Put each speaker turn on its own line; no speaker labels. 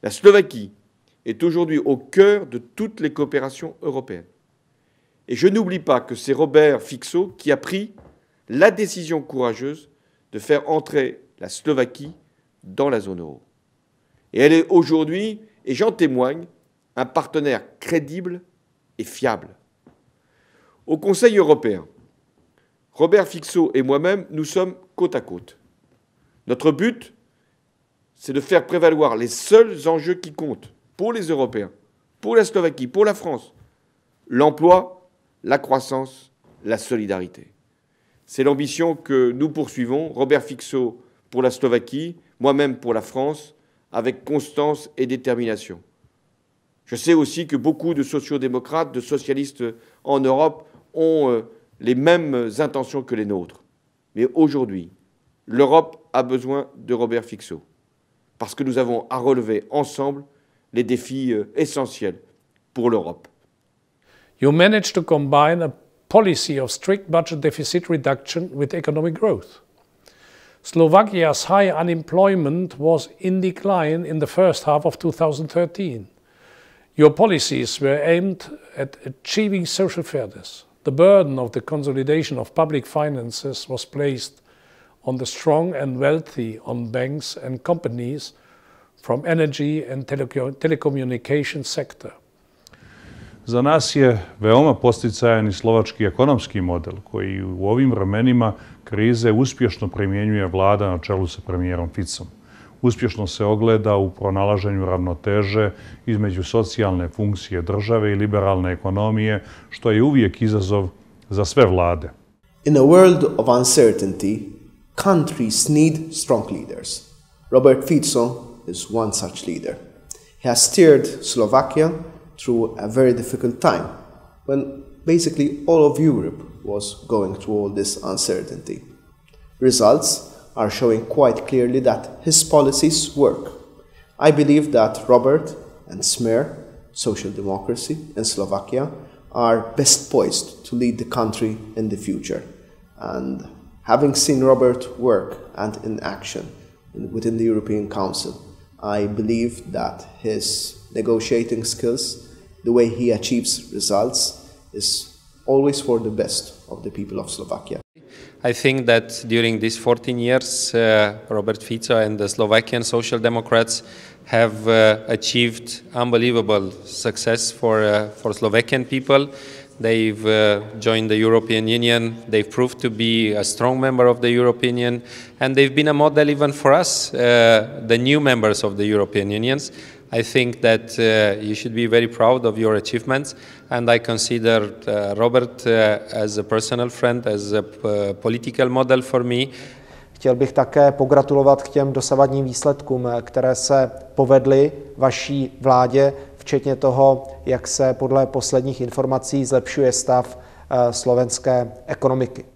La Slovaquie est aujourd'hui au cœur de toutes les coopérations européennes. Et je n'oublie pas que c'est Robert Fico qui a pris la décision courageuse de faire entrer la Slovaquie dans la zone euro. Et elle est aujourd'hui, et j'en témoigne, un partenaire crédible et fiable. Au Conseil européen, Robert Fico et moi-même, nous sommes côte à côte. Notre but, c'est de faire prévaloir les seuls enjeux qui comptent pour les Européens, pour la Slovaquie, pour la France, l'emploi, la croissance, la solidarité. C'est l'ambition que nous poursuivons, Robert Fico pour la Slovaquie, moi-même pour la France, avec constance et détermination. Je sais aussi que beaucoup de sociodémocrates, de socialistes en Europe ont les mêmes intentions que les nôtres. Mais aujourd'hui, l'Europe a besoin de Robert Fico, parce que nous avons à relever ensemble les défis essentiels pour l'Europe.
You managed to combine a policy of strict budget deficit reduction with economic growth. Slovakia's high unemployment was in decline in the first half of 2013. Your policies were aimed at achieving social fairness. The burden of the consolidation of public finances was placed on the strong and wealthy, on banks and companies from energy and telecommunication sector.
Za nas je veoma podsticajan i slovački ekonomski model koji u ovim vremenima krize uspješno primjenjuje vlada na čelu sa premijerom Ficom. Uspješno se ogleda u pronalaženju ravnoteže između socijalne funkcije države i liberalne ekonomije, što je uvijek izazov za sve vlade.
In a world of uncertainty, countries need strong leaders. Robert Fico is one such leader. He has steered Slovakia through a very difficult time when basically all of Europe was going through all this uncertainty. Results are showing quite clearly that his policies work. I believe that Robert and Smer, social democracy in Slovakia, are best poised to lead the country in the future. And having seen Robert work and in action within the European Council, I believe that his negotiating skills, the way he achieves results, is always for the best of the people of Slovakia.
I think that during these 14 years, Robert Fico and the Slovakian Social Democrats have achieved unbelievable success for Slovakian people. They've joined the European Union, they've proved to be a strong member of the European Union, and they've been a model even for us, the new members of the European Union. I think that you should be very proud of your achievements, and I consider Robert as a personal friend, as a political model for me.
Chtěl bych také pogratulovat k těm dosavadním výsledkům, které se povedly vaší vládě, včetně toho, jak se podle posledních informací zlepšuje stav slovenské ekonomiky.